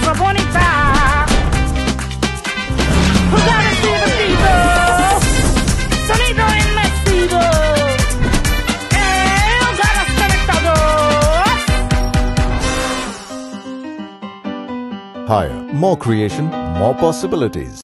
cosa bonita. Jugar el vestido, sonido inmersivo. Hogares conectados. Higher, more creation, more possibilities.